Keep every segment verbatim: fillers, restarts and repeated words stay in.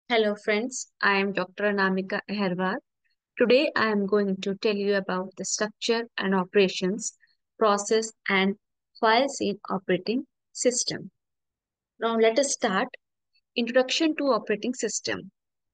Hello, friends. I am doctor Anamika Aherwal. Today, I am going to tell you about the structure and operations, process, and files in operating system. Now, let us start. Introduction to operating system.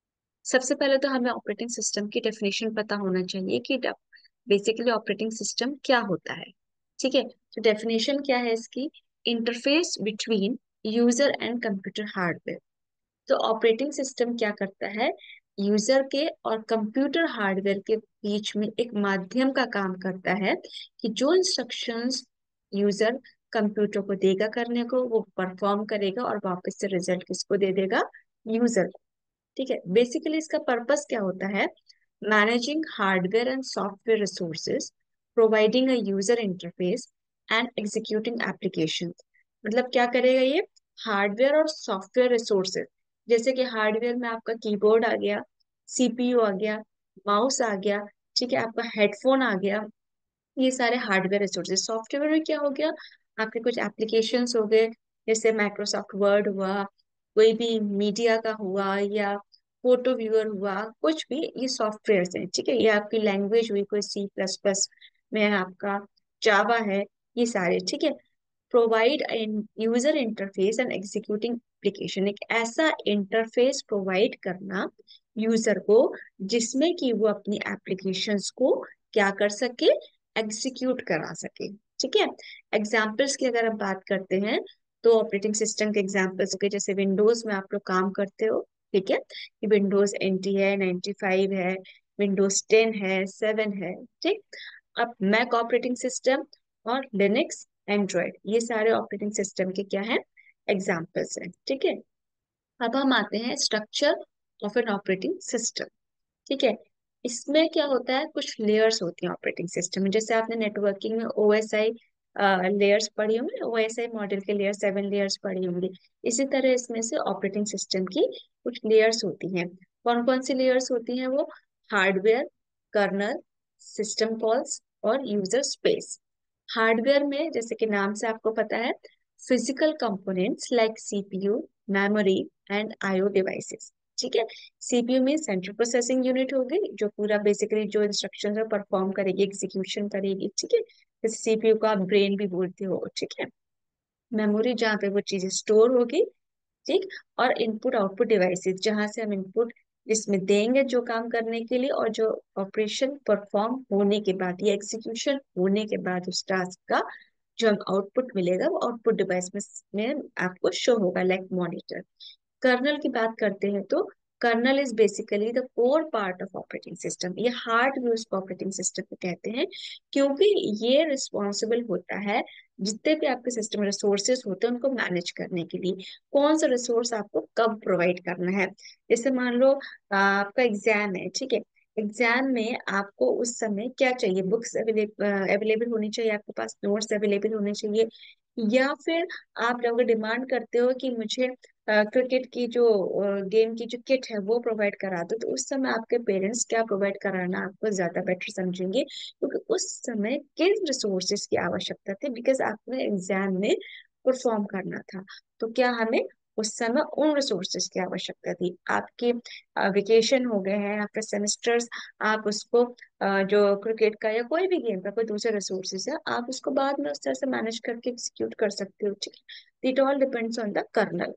सबसे पहले तो हमें operating system की definition पता होना चाहिए कि basically operating system क्या होता है। ठीक है, तो डेफिनेशन क्या है इसकी? Interface between user and computer hardware. तो ऑपरेटिंग सिस्टम क्या करता है? यूजर के और कंप्यूटर हार्डवेयर के बीच में एक माध्यम का काम करता है कि जो इंस्ट्रक्शंस यूजर कंप्यूटर को देगा करने को, वो परफॉर्म करेगा और वापस से रिजल्ट किसको दे देगा? यूजर। ठीक है, बेसिकली इसका पर्पस क्या होता है? Managing hardware and software resources, providing a user interface and executing application. मतलब क्या करेगा ये? हार्डवेयर और सॉफ्टवेयर रिसोर्सेज, जैसे कि हार्डवेयर में आपका कीबोर्ड आ गया, सीपीयू आ गया, माउस आ गया, ठीक है, आपका हेडफोन आ गया, ये सारे हार्डवेयर रिसोर्सेज। सॉफ्टवेयर में क्या हो गया? आपके कुछ एप्लीकेशंस हो गए, जैसे माइक्रोसॉफ्ट वर्ड हुआ, कोई भी मीडिया का हुआ, या फोटो व्यूअर हुआ, कुछ भी ये सॉफ्टवेयर हैं। ठीक है, ये आपकी लैंग्वेज हुई, कोई सी प्लस प्लस में है, आपका जावा है, ये सारे। ठीक है, provide user interface and executing application, एक ऐसा इंटरफेस प्रोवाइड करना यूजर को जिसमें कि वो अपनी एप्लीकेशंस को क्या कर सके? एग्जीक्यूट करा सके। ठीक है, एग्जाम्पल्स की अगर हम बात करते हैं तो ऑपरेटिंग सिस्टम के एग्जाम्पल्स हो गए, जैसे विंडोज में आप लोग काम करते हो। ठीक है, कि विंडोज एनटी है, नाइन्टी फाइव है, विंडोज टेन है, सेवन है। ठीक, अब मैक ऑपरेटिंग सिस्टम और लिनक्स, एंड्रॉयड, ये सारे ऑपरेटिंग सिस्टम के क्या है? एग्जाम्पल्स हैं। ठीक है, अब हम आते हैं structure of an operating system. ठीक है, इसमें क्या होता है? कुछ लेयर्स होती हैं ऑपरेटिंग सिस्टम में, जैसे आपने नेटवर्किंग में ओएसआई लेयर्स पढ़ी होंगी, ओएसआई मॉडल के लेयर सेवन लेयर्स पढ़ी होंगी। इसी तरह इसमें से ऑपरेटिंग सिस्टम की कुछ लेयर्स होती हैं। कौन कौन सी लेयर्स होती हैं वो? हार्डवेयर, कर्नल, सिस्टम कॉल्स और यूजर स्पेस। हार्डवेयर में जैसे कि नाम से आपको पता है, physical components like CPU, memory and IO devices. ठीक है, सीपीयू में सेंट्रल प्रोसेसिंग यूनिट होगी, जो पूरा बेसिकली जो इंस्ट्रक्शन है परफॉर्म करेगी, एग्जीक्यूशन करेगी। ठीक है, जैसे सीपीयू को आप ब्रेन भी बोलते हो। ठीक है, मेमोरी जहाँ पे वो चीजें स्टोर होगी। ठीक, और इनपुट आउटपुट डिवाइसेस, जहां से हम इनपुट इसमें देंगे जो काम करने के लिए, और जो ऑपरेशन परफॉर्म होने के बाद या एग्जीक्यूशन होने के बाद उस टास्क का जो हम आउटपुट मिलेगा वो आउटपुट डिवाइस में, में आपको शो होगा, लाइक मॉनिटर। कर्नल की बात करते हैं तो kernel is basically the core part of operating system. ये हार्ट भी उसको ऑपरेटिंग सिस्टम को कहते हैं, क्योंकि ये रिस्पॉन्सिबल होता है जितने भी आपके सिस्टम रिसोर्सेज होते हैं उनको मैनेज करने के लिए, कौन सा रिसोर्स आपको कब प्रोवाइड करना है। जैसे मान लो आ, आपका एग्जाम है। ठीक है, एग्जाम में आपको उस समय क्या चाहिए? बुक्स अवेलेबल अवेलेबल होनी चाहिए, आपके पास नोट्स अवेलेबल होने चाहिए, या फिर आप लोग डिमांड करते हो कि मुझे क्रिकेट की जो गेम की जो किट है वो प्रोवाइड करा दो, तो उस समय आपके पेरेंट्स क्या प्रोवाइड कराना आपको ज्यादा बेटर समझेंगे, क्योंकि उस समय किन रिसोर्सेज की आवश्यकता थी, बिकॉज आपने एग्जाम में परफॉर्म करना था। तो क्या हमें उस समय उन रिसोर्सेज की आवश्यकता थी। आपके वेकेशन हो गए हैं, आपके सेमेस्टर्स, आप उसको अ, जो क्रिकेट का या कोई भी गेम का कोई दूसरे रिसोर्सेज है, आप उसको बाद में उस तरह से मैनेज करके एग्जीक्यूट कर सकते हो। ठीक है, it all depends on the kernel.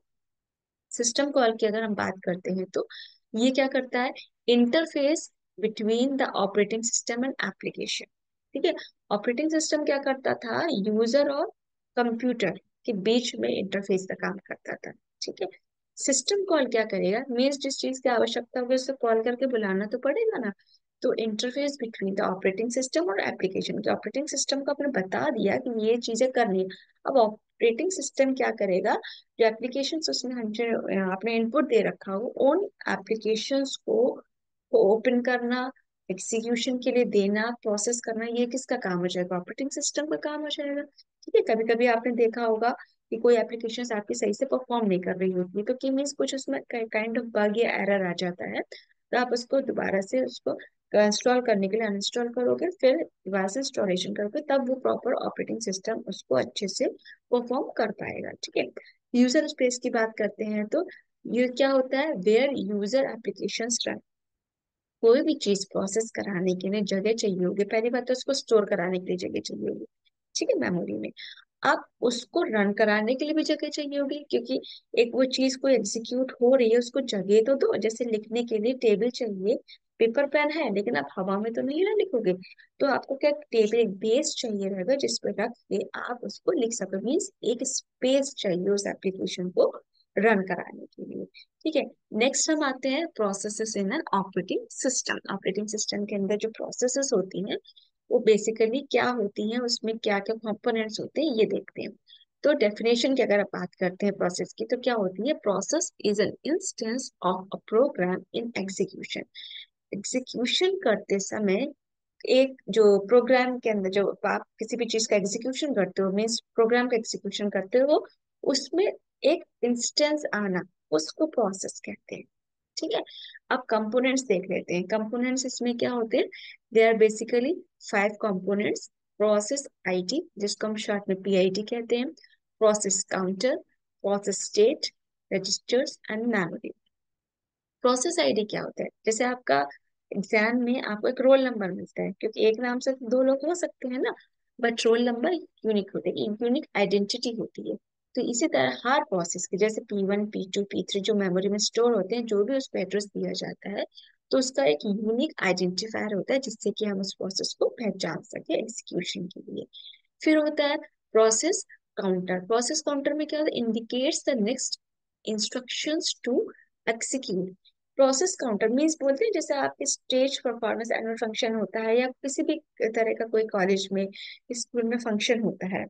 System call की अगर हम बात करते हैं तो ये क्या करता है? Interface between the operating system and application. ठीक है, ऑपरेटिंग सिस्टम क्या करता था? यूजर और कंप्यूटर के बीच में इंटरफेस का काम करता था। ठीक है, सिस्टम कॉल क्या करेगा? मीन्स जिस चीज की आवश्यकता होगी उससे कॉल करके बुलाना तो पड़ेगा ना। तो interface between the operating system और एप्लीकेशन, तो ऑपरेटिंग सिस्टम को आपने बता दिया कि ये चीजें करनी है। अब ऑपरेटिंग सिस्टम क्या करेगा? जो एप्लीकेशंस उसमें हम जो आपने इनपुट दे रखा हो, उन एप्लीकेशंस को को ओपन करना, एग्जीक्यूशन के लिए देना, प्रोसेस करना, ये किसका काम हो जाएगा? ऑपरेटिंग सिस्टम का काम हो जाएगा। ठीक है, कभी कभी आपने देखा होगा कि कोई एप्लीकेशन आपकी सही से परफॉर्म नहीं कर रही होती, तो कि मीन्स कुछ उसमें काइंड ऑफ बग या एरर आ जाता है, तो आप उसको दोबारा से उसको इंस्टॉल करने के लिए अनइंस्टॉल करोगे, फिर दोबारा से इंस्टॉलेशन करोगे, तब वो प्रॉपर ऑपरेटिंग सिस्टम उसको अच्छे से परफॉर्म कर पाएगा। ठीक है, यूजर स्पेस की बात करते हैं तो ये क्या होता है, वेयर यूजर एप्लीकेशन रन। कोई भी चीज प्रोसेस कराने के लिए जगह चाहिए होगी, पहली बात तो उसको स्टोर कराने के लिए जगह चाहिए होगी, ठीक है, मेमोरी में। अब उसको रन कराने के लिए भी जगह चाहिए होगी, क्योंकि एक वो चीज को एग्जीक्यूट हो रही है, उसको जगह तो दो। जैसे लिखने के लिए टेबल चाहिए, पेपर पेन है, लेकिन आप हवा में तो नहीं ना लिखोगे, तो आपको क्या टेबल, एक बेस चाहिए रहेगा जिस पर रख के आप उसको लिख सको। मीन्स एक स्पेस चाहिए उस एप्लीकेशन को रन कराने के लिए, ठीक है। नेक्स्ट हम आते हैं processes in an operating system. Operating system के अंदर जो प्रोसेसेस होती हैं वो बेसिकली क्या होती हैं, उसमें क्या क्या कंपोनेंट्स होते हैं, ये देखते हैं। तो डेफिनेशन की अगर आप बात करते हैं प्रोसेस की, तो क्या होती है, process is an instance of a program in execution. Execution करते समय एक जो प्रोग्राम के अंदर जो आप किसी भी चीज का एग्जीक्यूशन करते हो, मीन्स प्रोग्राम का एग्जीक्यूशन करते हो, उसमें एक इंस्टेंस आना, उसको प्रोसेस कहते हैं, ठीक है। अब कंपोनेंट्स देख लेते हैं। कंपोनेंट्स इसमें क्या होते हैं, they are basically five components. Process ID, जिसको हम शॉर्ट में पीआईडी कहते हैं, process counter, process state, registers and memory. Process ID क्या होता है, जैसे आपका एग्जाम में आपको एक रोल नंबर मिलता है, क्योंकि एक नाम से दो लोग हो सकते हैं ना, बट रोल नंबर यूनिक होते हैं, यूनिक आइडेंटिटी होती है। तो इसी तरह हर प्रोसेस के, जैसे P one P two P three जो मेमोरी में स्टोर होते हैं, जो भी उस पर एड्रेस दिया जाता है, तो उसका एक यूनिक आइडेंटिफायर होता है, जिससे कि हम उस प्रोसेस को पहचान सके एग्जीक्यूशन के लिए। फिर होता है प्रोसेस काउंटर। प्रोसेस काउंटर में क्या होता है, indicates the next instructions to execute. Process counter means बोलते हैं, जैसे आपके स्टेज परफॉर्मेंस एनुअल फंक्शन होता है, या किसी भी तरह का कोई कॉलेज में, स्कूल में फंक्शन होता है,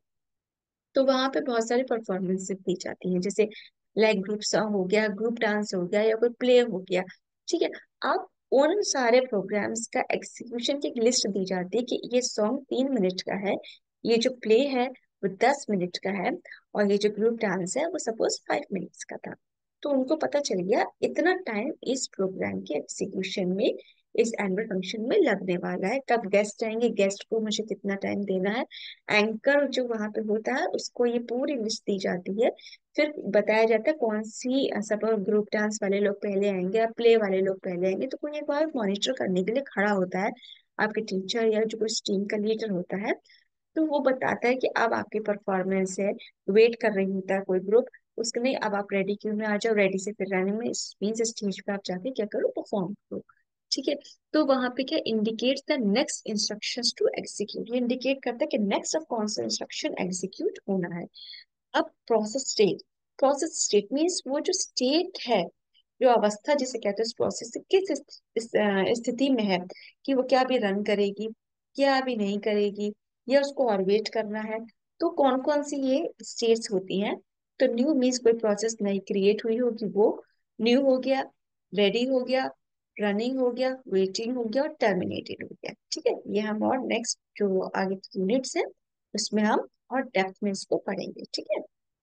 तो वहां पे बहुत सारी परफॉर्मेंस दी जाती हैं, जैसे लाइक ग्रुप सॉन्ग हो गया, ग्रुप डांस हो गया, या कोई प्ले हो गया, ठीक है। अब उन सारे प्रोग्राम्स का एग्जीक्यूशन की एक लिस्ट दी जाती है कि ये सॉन्ग तीन मिनट का है, ये जो प्ले है वो दस मिनट का है, और ये जो ग्रुप डांस है वो सपोज फाइव मिनट्स का था। तो उनको पता चल गया इतना टाइम इस प्रोग्राम के एग्जीक्यूशन में, इस एनुअल फंक्शन में लगने वाला है। कब गेस्ट आएंगे, गेस्ट को मुझे कितना टाइम देना है, एंकर जो वहां पे होता है उसको ये पूरी लिस्ट दी जाती है। फिर बताया जाता है कौन सी, सपोज ग्रुप डांस वाले लोग पहले आएंगे या प्ले वाले लोग पहले आएंगे, तो कोई एक बार मॉनिटर करने के लिए खड़ा होता है, आपके टीचर या जो कोई टीम का लीडर होता है, तो वो बताता है कि अब आपकी परफॉर्मेंस है, वेट कर रही होता है कोई ग्रुप, उसके नहीं, अब आप रेडी क्यों में आ जाओ, रेडी से फिर रनिंग में मीन्स स्टेज पे आप जाके क्या करो, परफॉर्म करो, ठीक है। तो वहां पे क्या indicates the next instructions to execute, ये इंडिकेट करता है कि नेक्स्ट अब कौन सा इंस्ट्रक्शन एग्जीक्यूट होना है। अब process state. Process state means वो जो स्टेट है, जो अवस्था जिसे कहते हैं, उस प्रोसेस किस इस- इस, अ, स्थिति में है, कि वो क्या भी रन करेगी, क्या भी नहीं करेगी, या उसको और वेट करना है। तो कौन कौन सी ये स्टेट्स होती हैं, तो न्यू मीन्स कोई प्रोसेस नई क्रिएट हुई होगी, वो न्यू हो गया, रेडी हो गया, रनिंग हो गया, वेटिंग हो गया, और टर्मिनेटेड हो गया, ठीक है। ये हम और नेक्स्ट जो आगे की यूनिट्स हैं उसमें हम और डेप्थ में इसको पढ़ेंगे, ठीक है।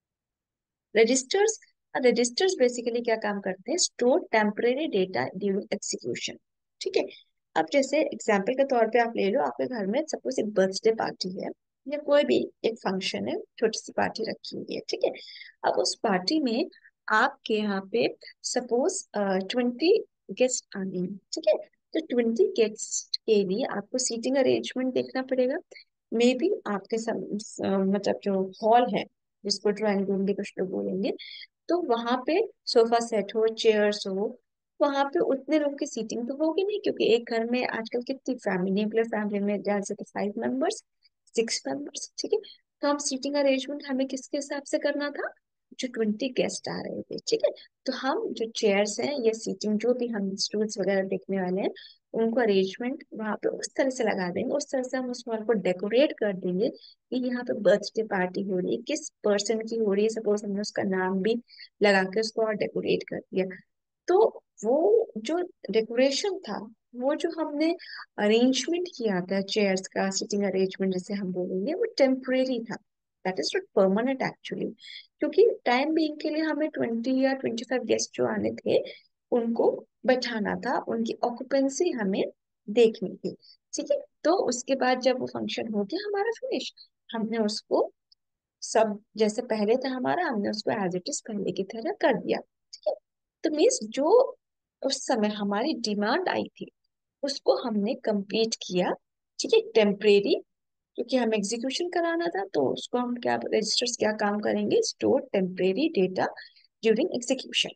रजिस्टर्स। रजिस्टर्स बेसिकली क्या काम करते हैं, store temporary data during execution, ठीक है। अब जैसे एग्जांपल के तौर पे आप ले लो, आपके घर में सपोज एक बर्थडे पार्टी है, या कोई भी एक फंक्शन है, छोटी सी पार्टी रखी हुई है, ठीक है। अब उस पार्टी में आपके यहाँ पे सपोज ट्वेंटी गेस्ट आने हैं, ठीक है। तो ट्वेंटी गेस्ट के लिए आपको सीटिंग अरेंजमेंट देखना पड़ेगा। मे बी आपके सम, स- मतलब जो हॉल है, जिसको ड्राइंग रूम भी कुछ लोग बोलेंगे, तो वहां पे सोफा सेट हो, चेयर्स हो, वहां पे उतने लोगों की सीटिंग तो होगी नहीं, क्योंकि एक घर में आजकल कितनी फैमिली, न्यूक्लियर फैमिली में ज्यादा से तो फाइव मेंबर्स, सिक्स मेंबर्स, ठीक है। तो हम सीटिंग अरेंजमेंट हमें किसके हिसाब से करना था, जो ट्वेंटी गेस्ट आ रहे थे, ठीक है। तो हम जो चेयर्स हैं या सीटिंग जो भी हम स्टूल्स वगैरह देखने वाले हैं, उनको अरेंजमेंट वहां पे उस तरह से लगा देंगे, उस तरह से हम उस हॉल को डेकोरेट कर देंगे कि यहाँ पे बर्थडे पार्टी हो रही है, किस पर्सन की हो रही है, सपोज हमने उसका नाम भी लगा के उसको और डेकोरेट कर दिया। तो वो जो डेकोरेशन था, वो जो हमने अरेंजमेंट किया था चेयर्स का, सिटिंग अरेंजमेंट जैसे हम बोलेंगे, वो टेम्परेरी था, that is not permanent actually. क्योंकि टाइम बीइंग के लिए हमें ट्वेंटी या ट्वेंटी फाइव गेस्ट जो आने थे, उनको बैठाना था, उनकी ऑक्यूपेंसी हमें देखनी थी, ठीक है। तो उसके बाद जब वो फंक्शन हो गया हमारा फिनिश, हमने उसको सब जैसे पहले था हमारा, हमने उसको एज इट इज पहले की तरह कर दिया, ठीक है। तो मीन्स जो उस समय हमारी डिमांड आई थी उसको हमने कंप्लीट किया, ठीक है, टेम्परेरी, क्योंकि हम एग्जीक्यूशन कराना था तो उसको हम क्या रजिस्टर्स क्या काम करेंगे, store temporary data during execution.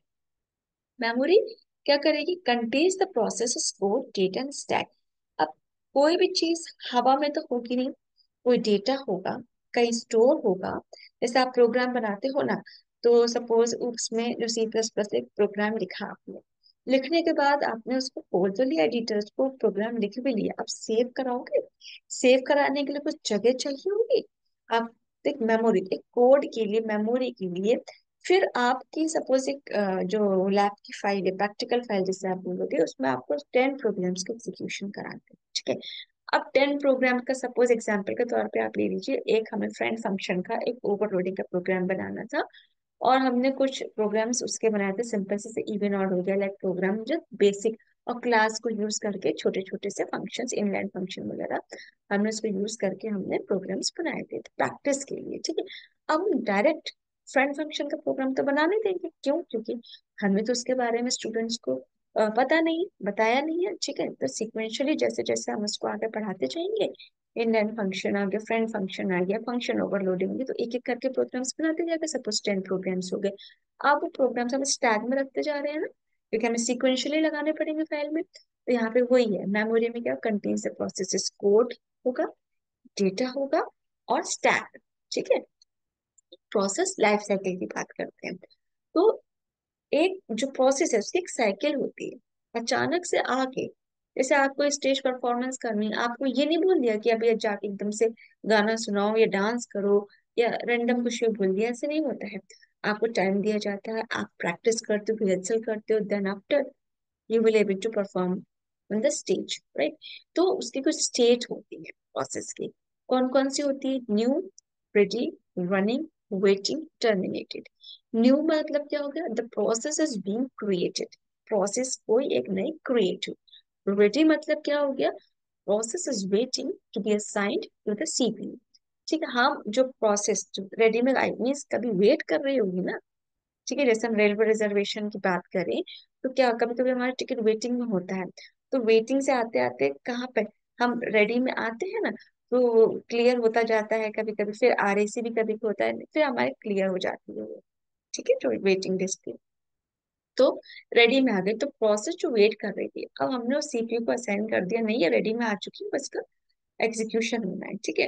Memory क्या करेगी, contains the process store data and stack. अब कोई भी चीज हवा में तो होगी नहीं, कोई डेटा होगा, कहीं स्टोर होगा। जैसे आप प्रोग्राम बनाते हो ना, तो सपोज उसमें जो सी प्लस प्लस एक प्रोग्राम लिखा आपने, लिखने के बाद आपने उसको खोल तो लिया, एडिटर को प्रोग्राम लिख भी लिया, अब सेव कराओगे, सेव कराने के लिए कुछ जगह चाहिए होगी। आप एक मेमोरी, एक कोड के लिए मेमोरी के लिए, फिर आपकी सपोज एक अ, जो लैब की फाइल है, प्रैक्टिकल फाइल जिसे आप बोलोगे, उसमें आपको टेन प्रोग्राम्स का एग्जीक्यूशन कराते हैं, ठीक है। अब टेन प्रोग्राम का सपोज एग्जांपल के तौर पे आप ले लीजिए, एक हमें फ्रेंड फंक्शन का एक ओवरलोडिंग का प्रोग्राम बनाना था, और हमने कुछ प्रोग्राम्स उसके बनाए थे सिंपल से, इवन ऑड हो गया लाइक प्रोग्राम जो बेसिक, और क्लास को यूज करके छोटे छोटे से फंक्शंस, इनलाइन फंक्शन वगैरह, हमने उसको यूज करके हमने प्रोग्राम्स बनाए थे प्रैक्टिस के लिए, ठीक है। अब हम डायरेक्ट फ्रेंड फंक्शन का प्रोग्राम तो बना नहीं देंगे, क्यों, क्योंकि हमें तो उसके बारे में स्टूडेंट्स को अ, पता नहीं, बताया नहीं है, ठीक है। तो सिक्वेंशियली जैसे जैसे हम उसको आगे पढ़ाते जाएंगे, इनलाइन फंक्शन आ गया, फ्रेंड फंक्शन आ गया, फंक्शन ओवरलोडिंग होगी, तो एक एक करके प्रोग्राम्स बनाते जाएंगे। सपोज टेन प्रोग्राम्स हो गए, अब वो प्रोग्राम्स हम स्टैक में रखते जा रहे हैं ना, क्योंकि हमें सिक्वेंशियली लगाने पड़ेंगे फाइल में। तो यहाँ पे वही है, मेमोरी में क्या कंटेन्स द प्रोसेस कोड होगा, डेटा होगा, और स्टैक, ठीक है। प्रोसेस लाइफ साइकिल की बात करते हैं, तो एक जो प्रोसेस है उसकी एक साइकिल होती है। अचानक से आके, जैसे आपको स्टेज परफॉर्मेंस करनी है, आपको ये नहीं बोल दिया कि अभी जाके एकदम से गाना सुनाओ या डांस करो या रैंडम कुछ भी बोल दिया, ऐसे नहीं होता है। आपको टाइम दिया जाता है, आप प्रैक्टिस करते हो, रिहर्सल करते हो, then after you will able to perform on the stage, right. तो उसकी कुछ स्टेज होती है प्रोसेस की, कौन कौन सी होती है, new, ready, running, waiting, terminated. New मतलब क्या हो गया, the process is being created, process कोई एक नई क्रिएट हो। रेडी मतलब क्या हो गया, process is waiting to be assigned to the CPU, ठीक है। हम जो प्रोसेस जो रेडी में आई मीन्स कभी वेट कर रही होगी ना, ठीक है। जैसे हम रेलवे रिजर्वेशन की बात करें, तो क्या कभी कभी हमारा टिकट वेटिंग में होता है, तो वेटिंग से आते आते कहाँ पे हम रेडी में आते हैं ना, तो क्लियर होता जाता है कभी कभी, फिर आरएसी भी कभी होता है, फिर हमारे क्लियर हो जाती है वो, ठीक है, जो वेटिंग लिस्ट की। तो रेडी में आ गई, तो प्रोसेस जो वेट कर रही थी, अब हमने उस सीपीयू को असाइन कर दिया, नहीं है रेडी में आ चुकी है, बस का एग्जीक्यूशन होना है, ठीक है।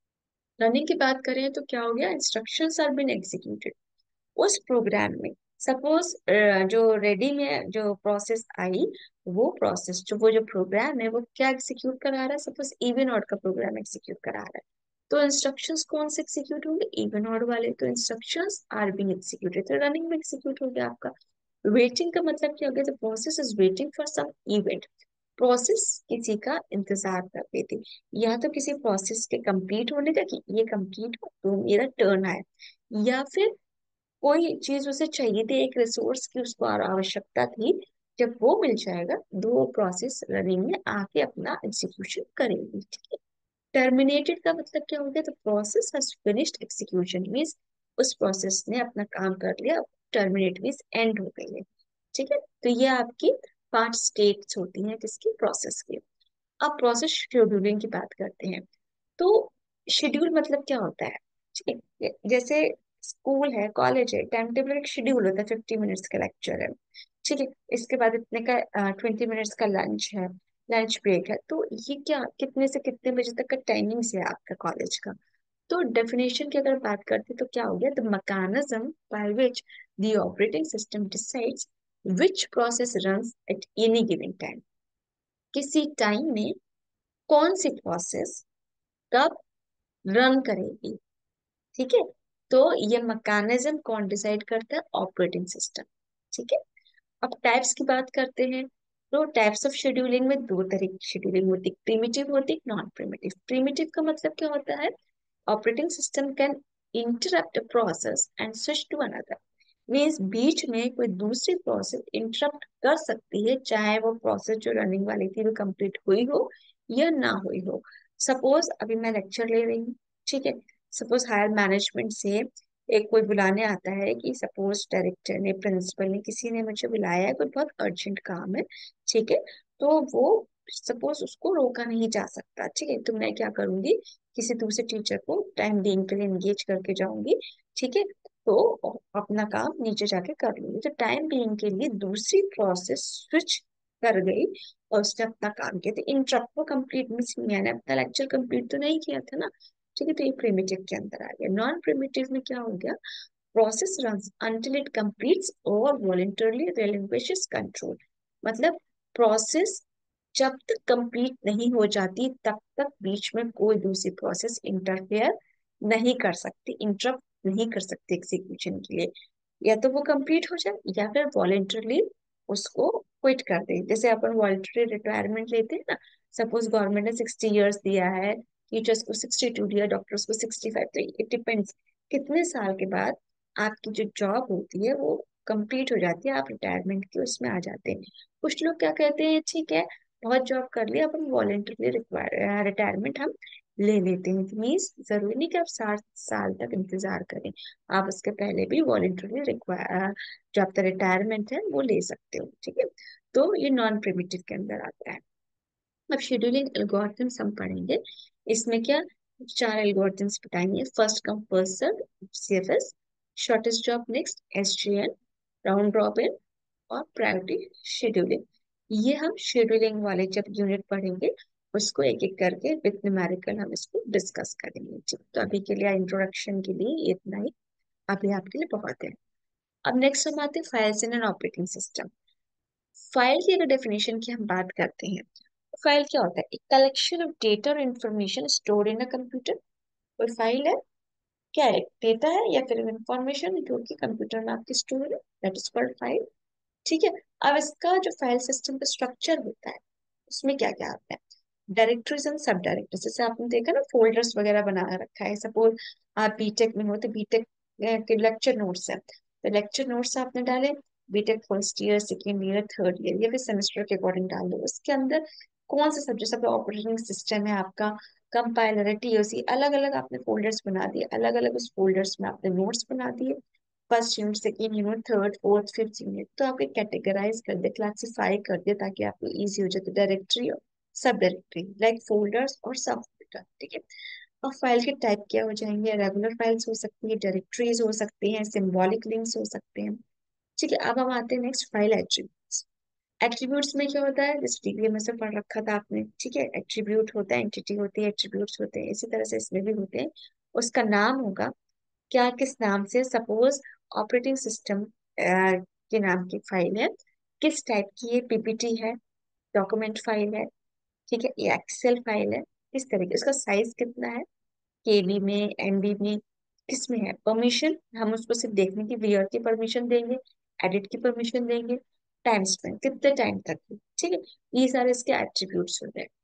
रनिंग की बात करें तो क्या हो गया, इंस्ट्रक्शंस आर बीन एग्जीक्यूटेड उस प्रोग्राम में। सपोज जो रेडी में जो प्रोसेस आई, वो प्रोसेस जो वो जो प्रोग्राम है वो क्या एग्जीक्यूट करा रहा है, सपोज इवन ऑड का प्रोग्राम एग्जीक्यूट करा रहा है, तो इंस्ट्रक्शंस कौन से एग्जीक्यूट होंगे, इवन ऑड वाले, तो इंस्ट्रक्शंस आर बीइंग एग्जीक्यूटेड, तो रनिंग में एग्जीक्यूट हो गया आपका। वेटिंग का मतलब क्या हो गया, the process is waiting for some event, process किसी का इंतजार कर रही थी, या तो किसी प्रोसेस के कंप्लीट होने का कि ये कंप्लीट हो तो मेरा टर्न आए, या फिर कोई चीज उसे चाहिए थी, एक रिसोर्स की उसको आ- आवश्यकता थी, जब वो मिल जाएगा दो प्रोसेस रनिंग में आके अपना एग्जीक्यूशन करेंगी, ठीक है। टर्मिनेटेड का मतलब क्या हो गया, the process has finished execution means उस प्रोसेस ने अपना काम कर लिया, टर्मिनेट मींस एंड हो गई है, ठीक है। तो ये आपकी पांच स्टेट्स होती हैं किसकी, प्रोसेस की। अब प्रोसेस शेड्यूलिंग की बात करते हैं, तो शेड्यूल मतलब क्या होता है, ठीक है। जैसे स्कूल है, कॉलेज है, टाइम टेबल एक शेड्यूल होता है, फिफ्टी मिनट्स का लेक्चर है, ठीक है। इसके बाद इतने का ट्वेंटी मिनट्स का लंच है, लंच ब्रेक है, तो ये क्या कितने से कितने बजे तक का टाइमिंग्स है आपका कॉलेज का। तो डेफिनेशन की अगर बात करते तो क्या हो गया, the mechanism by which the operating system decides which process runs at any given time, किसी टाइम में कौन सी प्रोसेस कब रन करेगी, ठीक है। तो ये मैकेनिज्म कौन डिसाइड करता है, ऑपरेटिंग सिस्टम, ठीक है। अब टाइप्स की बात करते हैं, तो टाइप्स ऑफ शेड्यूलिंग में दो तरह की शेड्यूलिंग होती है, प्रिमिटिव होती है, नॉन प्रिमिटिव। प्रिमिटिव का मतलब क्या होता है, operating system can interrupt a process and switch to another, means बीच में कोई दूसरी प्रोसेस इंटरप्ट कर सकती है, चाहे वो प्रोसेस जो रनिंग वाली थी वो कंप्लीट हुई हो या ना हुई हो। सपोज अभी मैं लेक्चर ले रही हूँ, ठीक है, सपोज हायर मैनेजमेंट से एक कोई बुलाने आता है कि सपोज डायरेक्टर ने, प्रिंसिपल ने, किसी ने मुझे बुलाया है, कोई बहुत अर्जेंट काम है, ठीक है, तो वो सपोज उसको रोका नहीं जा सकता, ठीक है, तो मैं क्या करूंगी, किसी दूसरे टीचर को टाइम बीइंग के लिए एंगेज करके जाऊंगी, ठीक है, तो अपना काम नीचे जाके कर लूंगी। तो टाइम बीइंग के लिए दूसरी प्रोसेस स्विच कर गई और उसने अपना काम किया। तो इंटरप्ट को कंप्लीट मीन्स मैंने अपना लेक्चर कंप्लीट तो नहीं किया था ना, ठीक है, तो ये प्रिमिटिव के अंदर आ गया। नॉन प्रिमिटिव में क्या हो गया, process runs until it completes or voluntarily relinquishes control। मतलब प्रोसेस जब तक कंप्लीट नहीं हो जाती तब तक बीच में कोई दूसरी प्रोसेस इंटरफेयर नहीं कर सकती, इंटरप्ट नहीं कर सकती एग्जीक्यूशन के लिए। या तो वो कंप्लीट हो जाए या फिर वॉलेंटरली उसको क्विट कर दे। जैसे अपन वॉलेंटरी रिटायरमेंट लेते हैं ना, सपोज गवर्नमेंट ने सिक्सटी इयर्स दिया है, टीचर्स को सिक्सटी टू दिया, डॉक्टर्स को सिक्सटी फाइव, तो इट डिपेंड्स कितने साल के बाद आपकी जो जॉब होती है वो कंप्लीट हो जाती है, आप रिटायरमेंट के उसमें आ जाते हैं। कुछ लोग क्या कहते हैं, ठीक है बहुत जॉब कर लिया, अपन वॉलेंटरली रिटायरमेंट हम ले लेते हैं। मीन्स जरूरी नहीं कि आप साठ साल तक इंतजार करें, आप उसके पहले भी वॉलेंटरली रिक्वायर जो आपका रिटायरमेंट है वो ले सकते हो, ठीक है। तो ये नॉन प्रिमिटिव के अंदर आता है। अब शेड्यूलिंग एल्गोरिथम्स हम पढ़ेंगे। इसमें क्या, चार एल्गोरिथम्स बताएंगे। First come first serve, CFS, shortest job next, SGN, round robin, और प्रायोरिटी शेड्यूलिंग। ये हम शेड्यूलिंग वाले जब यूनिट पढ़ेंगे उसको एक एक करके विद न्यूमेरिकल हम इसको डिस्कस करेंगे, ठीक। तो अभी के लिए इंट्रोडक्शन के लिए इतना ही, अभी आपके लिए बहुत है। अब नेक्स्ट हम आते हैं files in an operating system. File की अगर डेफिनेशन की हम बात करते हैं, तो फाइल क्या होता है, एक कलेक्शन ऑफ डेटा और information stored in a computer. कोई फाइल है, क्या है, डेटा है या फिर इंफॉर्मेशन जो कि कंप्यूटर में आपकी स्टोर है, दैट इज कॉल्ड फाइल, ठीक है। अब इसका जो फाइल सिस्टम का स्ट्रक्चर होता है उसमें क्या क्या आता है, डायरेक्टरीज एंड सब डायरेक्टरीज। जैसे आपने देखा ना फोल्डर्स वगैरह बना रखा है, सपोज आप बीटेक में हो तो बीटेक के लेक्चर नोट्स है, तो लेक्चर नोट्स आपने डाले, BTech first year, second year, third year, या फिर सेमेस्टर के अकॉर्डिंग डाल दो। उसके अंदर कौन से सब्जेक्ट, सब ऑपरेटिंग सिस्टम है आपका, कंपाइलर है, टीओसी, अलग अलग आपने फोल्डर्स बना दिए, अलग अलग उस फोल्डर्स में आपने नोट्स बना दिए, first unit, second unit, third, fourth, fifth unit, तो आपके कैटेगराइज कर दे, क्लासिफाई कर दे, ताकि आपको इजी हो जाए। डायरेक्टरी और सब डायरेक्टरी लाइक फोल्डर्स और सब फोल्डर, ठीक है। और फाइल के टाइप क्या हो जाएंगे, रेगुलर फाइल्स हो सकती है, डायरेक्टरीज हो सकती हैं, सिंबॉलिक लिंक्स हो सकते हैं, ठीक है। अब हम आते हैं नेक्स्ट फाइल एट्रीब्यूट्स। एट्रीब्यूट्स में क्या होता है, जैसे डीबीए में से पढ़ रखा था आपने, ठीक है, एट्रीब्यूट होता है, एंटिटी होती है, एट्रीब्यूट्स होते हैं, इसी तरह से इसमें भी होते हैं। उसका नाम होगा, क्या किस नाम से, सपोज ऑपरेटिंग सिस्टम के नाम की फाइल है, किस टाइप की, ये पीपीटी है, डॉक्यूमेंट फाइल है, ठीक है, ये एक्सेल फाइल है, इस तरीके, उसका साइज कितना है, केबी में, एमबी में, किस में है, परमिशन हम उसको सिर्फ देखने की, व्यूअर की परमिशन देंगे, एडिट की परमिशन देंगे, टाइम स्पेंड कितने टाइम तक, ठीक है। ये सारे इसके एट्रीब्यूट्स होते हैं।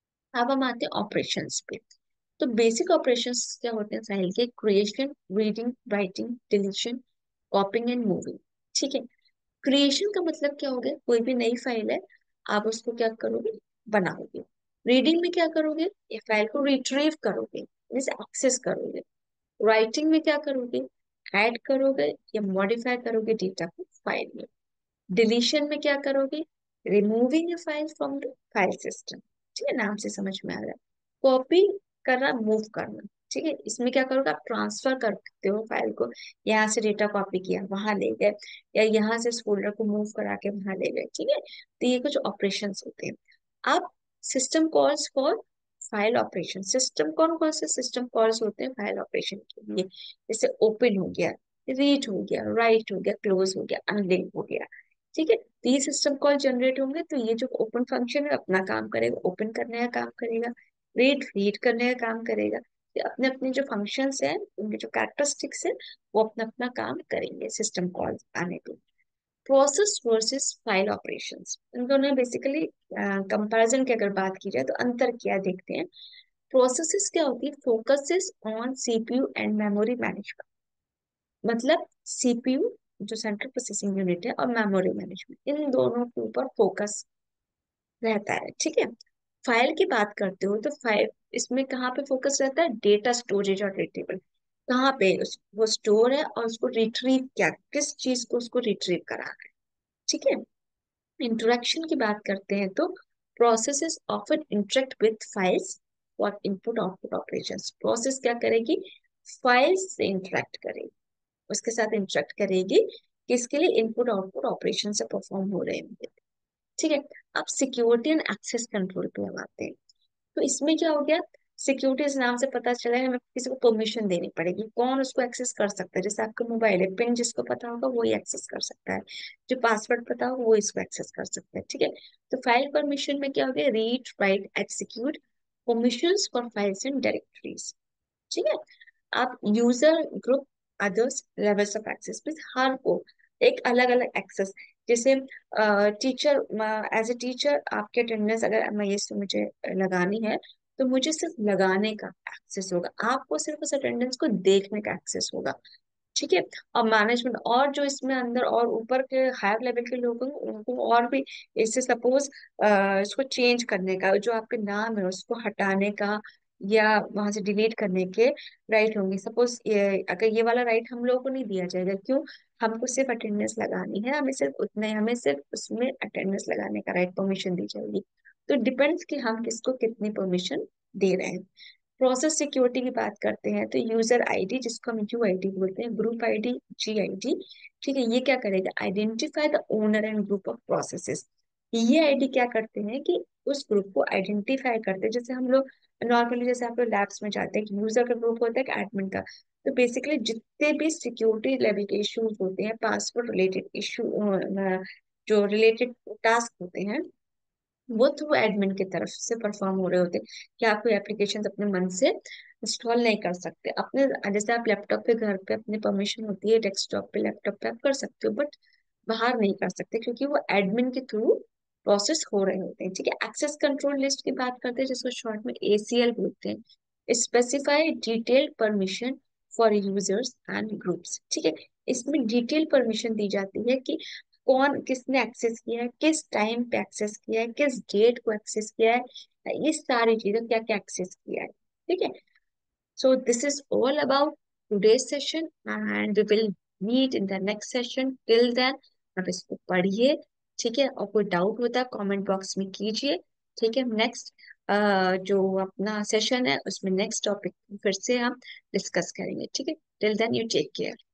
अब हम आते हैं ऑपरेशंस पे। तो बेसिक ऑपरेशंस क्या होते हैं फाइल के, creation, reading, writing, deletion, copying and moving, ठीक है। क्रिएशन का मतलब क्या हो गया, कोई भी नई फाइल है, आप उसको क्या करोगे, बनाओगे। रीडिंग में क्या करोगे, ये फाइल को रिट्रीव करोगे, मीन्स एक्सेस करोगे। राइटिंग में क्या करोगे, ऐड करोगे या मॉडिफाई करोगे डेटा को फाइल में। डिलीशन में क्या करोगे, removing a file from the file system, ठीक है, नाम से समझ में आ रहा है। कॉपी करना, मूव करना, ठीक है, इसमें क्या करोगे, आप ट्रांसफर करते हो फाइल को, यहाँ से डेटा कॉपी किया वहां ले गए, या यहाँ से इस फोल्डर को मूव करा के वहां ले गए, ठीक है। तो ये कुछ ऑपरेशंस होते हैं। अब system calls for file operation. System कौन कौन से सिस्टम कॉल्स होते हैं फाइल ऑपरेशन के लिए, जैसे ओपन हो गया, रीड हो गया, राइट हो गया, क्लोज हो गया, अनलिंक हो गया, ठीक है। तो ये सिस्टम कॉल जनरेट होंगे, तो ये जो ओपन फंक्शन है अपना काम करेगा, ओपन करने का काम करेगा, रीड रीड करने का काम करेगा। ये अपने अपने जो फंक्शंस हैं, उनके जो कैरेक्टरिस्टिक्स है, वो अपना अपना काम करेंगे सिस्टम कॉल आने पे। प्रोसेस वर्सेस फाइल ऑपरेशंस, इन दोनों बेसिकली कंपैरिजन की अगर बात की जाए तो अंतर क्या देखते हैं। प्रोसेसेस क्या होती है, focuses on CPU and memory management. मतलब सीपीयू जो सेंट्रल प्रोसेसिंग यूनिट है और मेमोरी मैनेजमेंट, इन दोनों के ऊपर फोकस रहता है, ठीक है। फाइल की बात करते हो तो फाइल, इसमें कहाँ पे फोकस रहता है, डेटा स्टोरेज और रिट्रीवल। कहाँ पे उस, वो स्टोर है और उसको रिट्रीव क्या, किस चीज को उसको रिट्रीव कराना है। ठीक है। इंटरेक्शन की बात करते हैं तो processes often interact with files for input output operations. Process क्या करेगी, फाइल्स से इंटरेक्ट करेगी, उसके साथ इंटरेक्ट करेगी, किसके लिए, इनपुट आउटपुट ऑपरेशन से परफॉर्म हो रहे हैं। ठीक है। अब सिक्योरिटी एंड एक्सेस कंट्रोल पे हम आते हैं। तो इसमें क्या हो गया, सिक्योरिटी इस नाम से पता चला है, हमें किसी को परमिशन देनी पड़ेगी, कौन उसको एक्सेस कर सकता है। जैसे आपका मोबाइल है, पिन जिसको पता होगा वही एक्सेस कर सकता है, जो पासवर्ड पता होगा वो इसको एक्सेस कर सकता है। ठीक है। तो फाइल परमिशन में क्या हो गया, read write execute permissions for files and directories. ठीक है। आप user group others levels of access means हर को एक अलग अलग एक्सेस। जैसे टीचर, एज ए टीचर आपके अटेंडेंस अगर मैं ये मुझे लगानी है तो मुझे सिर्फ लगाने का एक्सेस होगा, आपको सिर्फ उस अटेंडेंस को देखने का एक्सेस होगा। ठीक है। और मैनेजमेंट और जो इसमें अंदर और ऊपर के हायर लेवल के लोग हैं उनको और भी, इससे सपोज इसको चेंज करने का, जो आपके नाम है उसको हटाने का या वहां से डिलीट करने के राइट होंगे। सपोज ये, अगर ये वाला राइट हम लोगों को नहीं दिया जाएगा, क्यों, हमको सिर्फ अटेंडेंस लगानी है, हमें सिर्फ उतना ही, हमें सिर्फ उसमें अटेंडेंस लगाने का राइट परमिशन दी जाएगी। तो डिपेंड्स कि हम किसको कितनी परमिशन दे रहे हैं। प्रोसेस सिक्योरिटी की बात करते हैं तो यूजर आईडी जिसको हम यू आईडी बोलते हैं, ग्रुप आईडी, जी आईडी। ठीक है। ये क्या करेगा, identify the owner and group of processes. ये आईडी क्या करते हैं कि उस ग्रुप को आइडेंटिफाई करते हैं। जैसे हम लोग नॉर्मली, जैसे आप लोग लैब्स में जाते हैं कि यूजर का ग्रुप होता है कि एडमिन का, तो बेसिकली जितने भी सिक्योरिटी लेवल के इश्यूज होते हैं, पासवर्ड रिलेटेड इशू, जो रिलेटेड टास्क होते हैं, वो थ्रू एडमिन की तरफ से परफॉर्म हो रहे होते हैं। कि आप कोई एप्लीकेशन अपने मन से इंस्टॉल नहीं कर सकते अपने, जैसे आप लैपटॉप पे घर पे अपनी परमिशन होती है, डेस्कटॉप पे लैपटॉप पे आप कर सकते हो, बट बाहर नहीं कर सकते क्योंकि वो एडमिन के थ्रू प्रोसेस हो रहे होते हैं। ठीक है। एक्सेस कंट्रोल लिस्ट की बात करते हैं जिसको शॉर्ट में ए सी एल बोलते हैं, specify detailed permission for users and groups. ठीक है। इसमें डिटेल परमिशन दी जाती है कि कौन किसने एक्सेस किया है, किस टाइम पे एक्सेस किया है, किस डेट को एक्सेस किया है, ये सारी चीजें क्या क्या एक्सेस किया है। ठीक है। So this is all about today's session and we will meet in the next session. Till then आप इसको पढ़िए। ठीक है। और कोई डाउट होता है कमेंट बॉक्स में कीजिए। ठीक है। नेक्स्ट जो अपना सेशन है उसमें नेक्स्ट टॉपिक फिर से हम डिस्कस करेंगे। ठीक है। Till then you take care.